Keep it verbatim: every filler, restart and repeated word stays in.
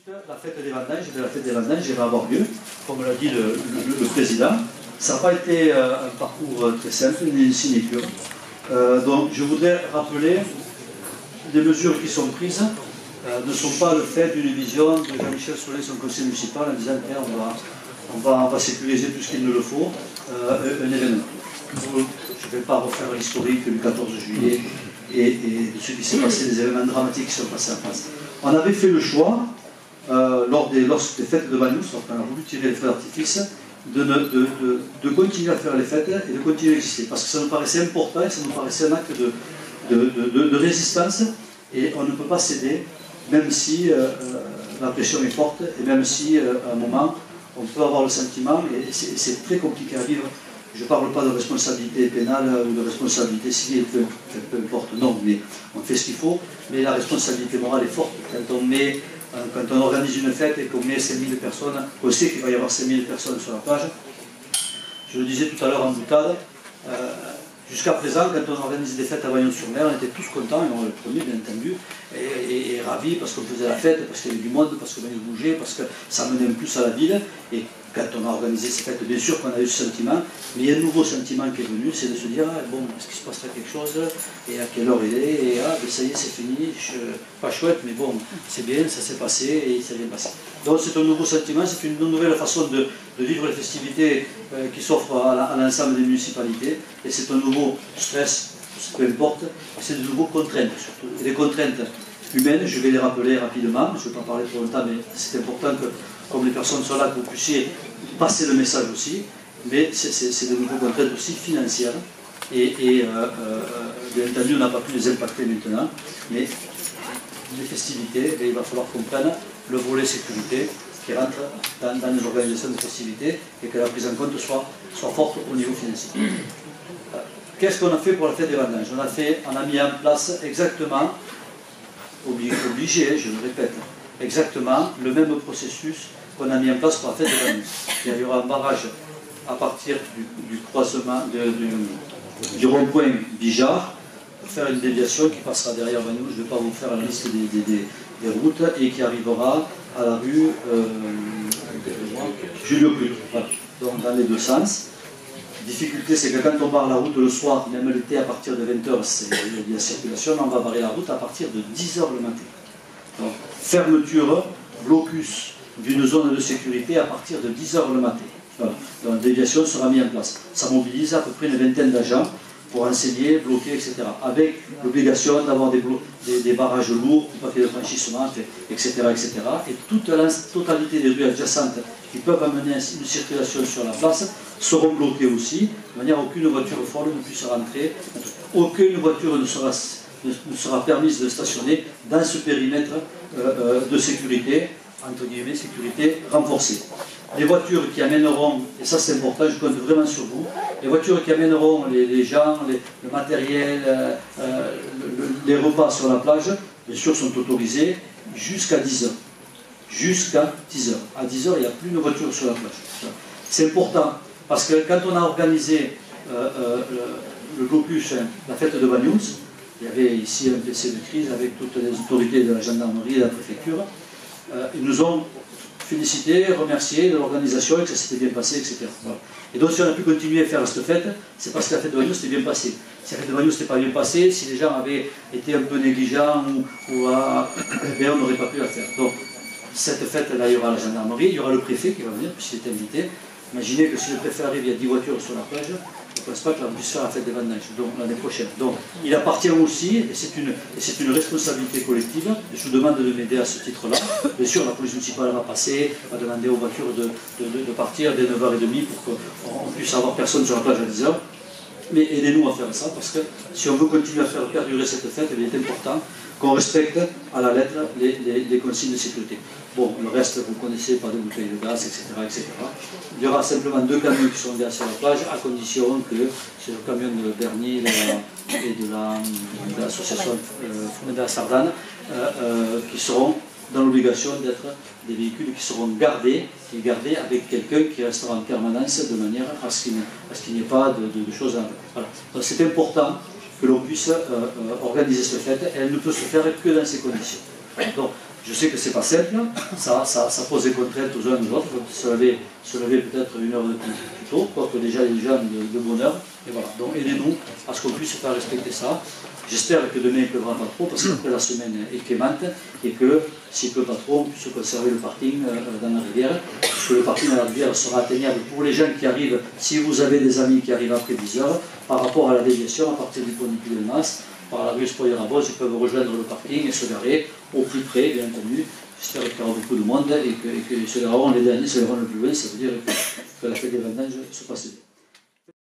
ensuite, la fête des vendanges, la fête des vendanges va avoir lieu, comme l'a dit le, le, le président. Ça n'a pas été euh, un parcours très simple, une sinécure. Euh, donc je voudrais rappeler des mesures qui sont prises euh, ne sont pas le fait d'une vision de Jean-Michel Solé, son conseil municipal, en disant qu'on va, on va, on va sécuriser tout ce qu'il nous le faut, euh, un événement. Je ne vais pas refaire l'historique du quatorze juillet et, et de ce qui s'est passé, des événements dramatiques qui sont passés en France. On avait fait le choix, euh, lors, des, lors des fêtes de Banous, quand on a voulu tirer les feux d'artifice, de, de, de, de continuer à faire les fêtes et de continuer à exister. Parce que ça nous paraissait important et ça nous paraissait un acte de, de, de, de résistance et on ne peut pas céder, même si euh, la pression est forte et même si euh, à un moment on peut avoir le sentiment, et c'est très compliqué à vivre. Je ne parle pas de responsabilité pénale ou de responsabilité civile, peu, peu importe, non, mais on fait ce qu'il faut, mais la responsabilité morale est forte. Quand on, met, quand on organise une fête et qu'on met cinq mille personnes, on sait qu'il va y avoir cinq mille personnes sur la plage. Je le disais tout à l'heure en boutade, euh, jusqu'à présent, quand on organise des fêtes à Vaillon-sur-Mer, on était tous contents, et on le premier bien entendu, et, et, et ravis parce qu'on faisait la fête, parce qu'il y avait du monde, parce qu'on allait bouger, parce que ça menait plus à la ville. Et quand on a organisé ces fêtes, bien sûr qu'on a eu ce sentiment, mais il y a un nouveau sentiment qui est venu, c'est de se dire, ah, bon, est-ce qu'il se passera quelque chose, et à quelle heure il est, et ah, ben ça y est, c'est fini, je, pas chouette, mais bon, c'est bien, ça s'est passé, et ça vient passer. Donc c'est un nouveau sentiment, c'est une nouvelle façon de, de vivre les festivités euh, qui s'offrent à l'ensemble des municipalités, et c'est un nouveau stress, peu importe, c'est de nouveaux contraintes surtout, et des contraintes humaines, je vais les rappeler rapidement, je ne vais pas parler trop longtemps, mais c'est important que, comme les personnes sont là, que vous puissiez passer le message aussi, mais c'est de nouvelles contraintes aussi financières, et, et euh, euh, bien entendu on n'a pas pu les impacter maintenant, mais les festivités, il va falloir qu'on prenne le volet sécurité qui rentre dans, dans les organisations de festivités et que la prise en compte soit, soit forte au niveau financier. Qu'est-ce qu'on a fait pour la fête des vendanges? On a fait, on a mis en place exactement, obligé, obligé, je le répète, exactement le même processus qu'on a mis en place pour la fête des vendanges. Il y aura un barrage à partir du, du croisement, de, du, du rond-point Bijard, pour faire une déviation qui passera derrière Vannou. Je ne vais pas vous faire la liste des, des, des, des routes, et qui arrivera à la rue euh, Julio-Cluc, voilà. Donc dans les deux sens. Difficulté, c'est que quand on barre la route le soir, même l'été à partir de vingt heures, c'est la circulation, on va barrer la route à partir de dix heures le matin. Donc, fermeture, blocus d'une zone de sécurité à partir de dix heures le matin. Voilà. Donc la déviation sera mise en place. Ça mobilise à peu près une vingtaine d'agents pour enseigner, bloquer, et cetera. Avec l'obligation d'avoir des, des, des barrages lourds, du papier de franchissement, et cetera, et cetera. Et toute la totalité des rues adjacentes qui peuvent amener une circulation sur la place seront bloquées aussi, de manière à aucune voiture folle ne puisse rentrer. Aucune voiture ne sera, ne sera permise de stationner dans ce périmètre euh, de sécurité, entre guillemets, sécurité renforcée. Les voitures qui amèneront, et ça c'est important, je compte vraiment sur vous, les voitures qui amèneront les, les gens, les, le matériel, euh, le, le, les repas sur la plage, bien sûr sont autorisés jusqu'à dix heures. Jusqu'à dix heures. À dix heures, il n'y a plus de voitures sur la plage. C'est important, parce que quand on a organisé euh, euh, le, le blocus, hein, la fête de Banous, il y avait ici un P C de crise avec toutes les autorités de la gendarmerie et de la préfecture. Euh, ils nous ont félicité, remercié de l'organisation et que ça s'était bien passé, et cetera. Voilà. Et donc si on a pu continuer à faire cette fête, c'est parce que la fête de Banous s'était bien passée. Si la fête de Banous n'était pas bien passée, si les gens avaient été un peu négligents, ou, ou à, eh bien, on n'aurait pas pu la faire. Donc cette fête-là, il y aura la gendarmerie, il y aura le préfet qui va venir, puisqu'il est invité. Imaginez que si le préfet arrive, il y a dix voitures sur la plage, je ne pense pas que l'on puisse faire la fête des vendanges, donc l'année prochaine. Donc il appartient aussi, et c'est une, une responsabilité collective, je vous demande de m'aider à ce titre-là. Bien sûr, la police municipale va passer, va demander aux voitures de, de, de, de partir dès neuf heures trente pour qu'on puisse avoir personne sur la plage à dix heures. Mais aidez-nous à faire ça, parce que si on veut continuer à faire perdurer cette fête, il est important qu'on respecte à la lettre les, les, les consignes de sécurité. Bon, le reste, vous connaissez, pas de bouteilles de gaz, et cetera, et cetera. Il y aura simplement deux camions qui sont derrière sur la plage, à condition que c'est le camion de Bernier et de l'association la, de la Sardane euh, euh, qui seront dans l'obligation d'être des véhicules qui seront gardés, et gardés avec quelqu'un qui restera en permanence de manière à ce qu'il n'y ait pas de, de, de choses à... Voilà. Donc c'est important que l'on puisse euh, euh, organiser cette fête, et elle ne peut se faire que dans ces conditions. Donc, Je sais que c'est pas simple, ça, ça, ça pose des contraintes aux uns et aux autres. Il faut se lever, se lever peut-être une heure de plus, plus tôt, quoique déjà les gens de, de bonne heure. Et voilà. Donc aidez-nous à ce qu'on puisse faire respecter ça. J'espère que demain il ne pleuvra pas trop, parce qu'après la semaine est clémente, et que s'il ne pleut pas trop, on puisse conserver le parking dans la rivière, puisque le parking dans la rivière sera atteignable pour les gens qui arrivent, si vous avez des amis qui arrivent après dix heures, par rapport à la déviation, à partir du pont du Puy-de-Mas, par la rue Espoir-Rabos, ils peuvent rejoindre le parking et se garer au plus près, bien entendu. J'espère qu'il y aura beaucoup de monde et que, et que se gareront les derniers, se gareront le plus loin, ça veut dire que, que la fête des vendanges se passe bien.